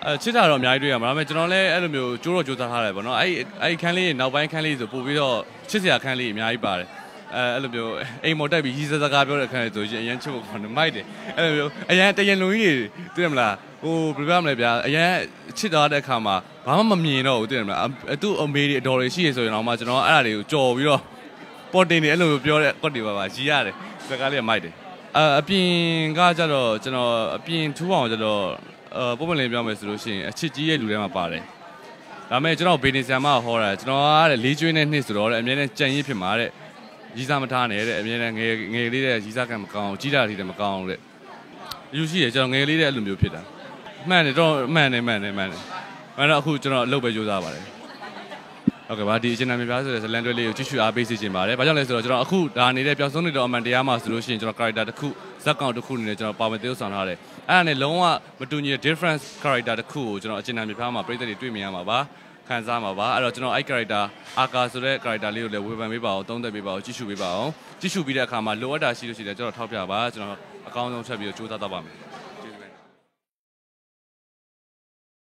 ချစ်တာတော့အများကြီးတွေ့ရမှာဒါပေမဲ့ကျွန်တော်လည်းအဲ့လိုမျိုးကြိုးတော့ကြိုးစားထားတယ်ပေါ့နော်အဲ့ခန်းလေးနောက်ပိုင်းခန်းလေးဆိုပို့ပြီးတော့ချစ်စရာခန်းလေးအများကြီးပါတယ်အဲ့လိုမျိုးအိမ်မော်တက်ပြီးရီးစစကားပြောတဲ့ခန်းလေးဆိုရင်အရင်ချစ်ဖို့ခေါ်နေမိုက်တယ်အဲ့လိုမျိုးအရင်တရင်လုံးကြီးတွေတွေ့ရမလားဟိုဘယ်လိုပြောမလဲဗျာအရင်ချစ်သွားတဲ့အခါမှာဘာမှမမြင်တော့ဘူးတွေ့ရမလားသူ့အမေတွေအတော်တွေရှိရဆိုရင်တော့မှကျွန်တော်အဲ့ဒါတွေကိုကြော်ပြီးတော့ပေါ်တင်နေအဲ့လိုပြောတဲ့ကွက်တွေပါရီးရတယ်စကားလေးကမိုက်တယ်အပြင်ကကြတော့ကျွန်တော်အပြင်ထူးအောင်ကြတော့ပုံမှန်လေးပြောမယ်ဆိုလို့ရှိရင်အချစ်ကြီးရဲ့လူထဲမှာပါတယ်ဒါပေမဲ့ကျွန်တော်ဘေနေဆန်မဟောတာကျွန်တော်ကတဲ့လေးကျွေးနဲ့နှစ်ဆိုတော့အမြဲတမ်းကြံရစ်ဖြစ်မှာတဲ့ရီးစားမထားနဲ့တဲ့အမြဲတမ်းငယ်လေးတဲ့ရီးစားကံမကောင်းကြီးတာတွေလည်းမကောင်းတဲ့ယူရှိရကျွန်တော်ငယ်လေးတဲ့အဲ့လိုမျိုးဖြစ်တာမှန်တယ်တော့မှန်တယ်တော့အခုကျွန်တော်အလုပ်ပဲကြိုးစားပါတယ်ဟုတ်ကဲ့ပါဒီအချင်းနာမည်ပြားဆိုတဲ့ဇလန်တွဲလေးကိုကြည့်ရှုအားပေးစီခြင်းပါတယ်ဘာကြောင့်လဲဆိုတော့ကျွန်တော်အခုဒါနေတဲ့ပျောက်ဆုံးနေတော့အမှန်တရားမှာဆိုလို့ရှိရင်ကျွန်တော် character တစ်ခုဇက်ကောင်တစ်ခုအနေနဲ့ကျွန်တော်ပါဝင်သရုပ်ဆောင်ထားတယ်အဲ့ဒါနဲ့လုံးဝမတူညီတဲ့ different character တစ်ခုကိုကျွန်တော်အချင်းနာမည်ပြားမှာပြည်သက်တွေတွေ့မြင်ရမှာပါခံစားမှာပါအဲ့တော့ကျွန်တော်အဲ့ character အာကာဆိုတဲ့ character လေးကိုလည်းဝေဖန်ပေးပါအောင်သုံးသပ်ပေးပါအောင်ကြည့်ရှုပေးပါအောင်ကြည့်ရှုပြီးတဲ့အခါမှာလိုအပ်တာရှိလို့ရှိရင်ကျွန်တော်ထောက်ပြပါကျွန်တော်အကောင်းဆုံးချက်ပြီးတော့ကြိုးစားတော့ပါမယ်